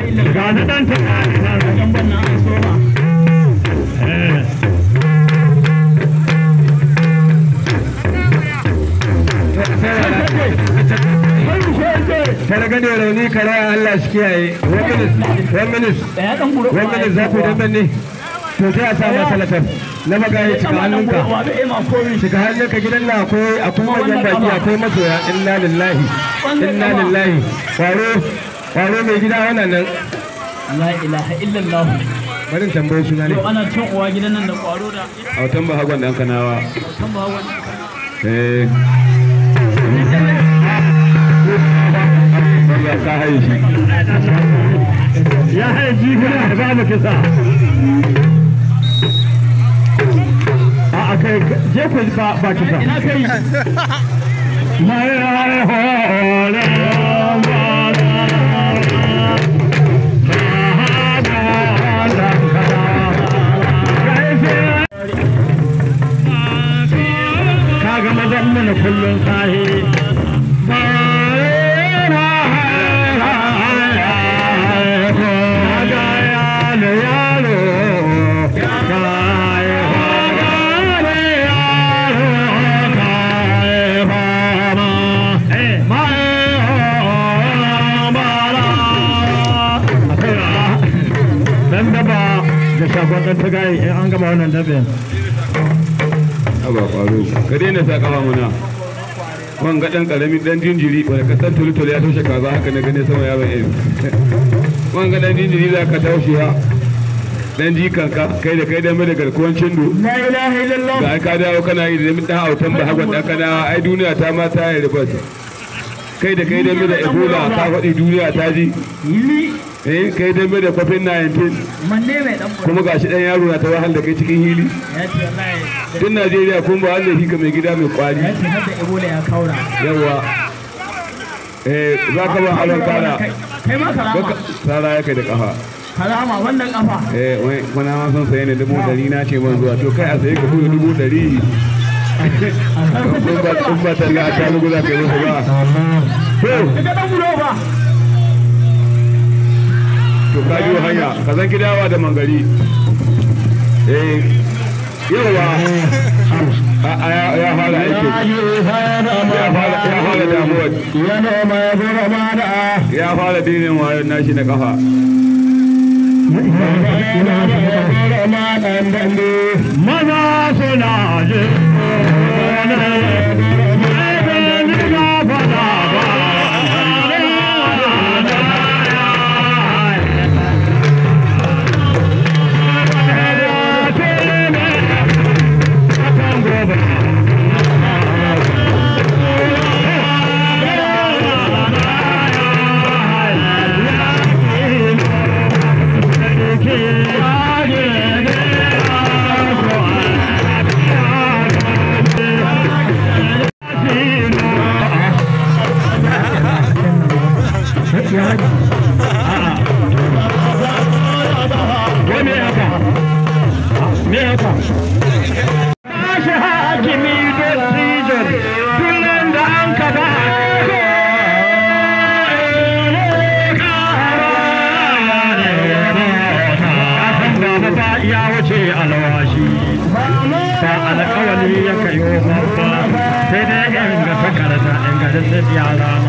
ga na dan ta dan banna an so ba Kada gane rauni kare Allah shi kiyaye. 1 minute za ku dan ne. To sai a sa masa latar. Na magaye cika hannunka. Cika hannunka gidan na akwai manyan baki akwai masoya inna lillahi. Kwaro mai gida wannan nan. La ilaha illallah. Barin tambaye suna ne. Ana cin uwa gidan nan da kwaro da. Autan ba hagon dan kanawa. Autan ba hagon dan kanawa. Ka haye shi ya haye ji gina ba mu kisa a kai je ku ba kisa ina kai mai hore kaga mazan mana kullum sahi shakwatar ta gaya in an gama wannan dabin aba kwaro ka daina sa kafa muna wan ga dan karamin dan jinjiri wanda ka san tulutulu ya toshe kaza haka na gane sama yaron yin wan ga dan jinjiri za ka taushe ha dan jikanka kai da mai da garkuwan cindo la ilaha illallah ga ka dawo kana yi da dan autan ba hagon dan kana ai duniya ta ma ta yi ribas kai da mai da ebola ka faɗi duniya ta ji kai dai mai da kwafin 19 kuma gashi dan yaro na ta wahal da kai cikin hili tun Najeriya kun ba wanda hika mai gida mai kwari yawa za ka ba halon kara tsara ya kai da kafa kalama wannan kafa wani ma son saye ne 100 na ce man zuwa to kai a saye ka buɗe 100 kun ba talla a talugu za ka yi musu ba to ka biyo hanya ka zan kidawa da mangari yawa ya fara aiki ya fara damuwa ya fara dinin wayon nashi na kafa maza suna jin alƙawari ya kai wa sai dai in ga takarda in ga da yara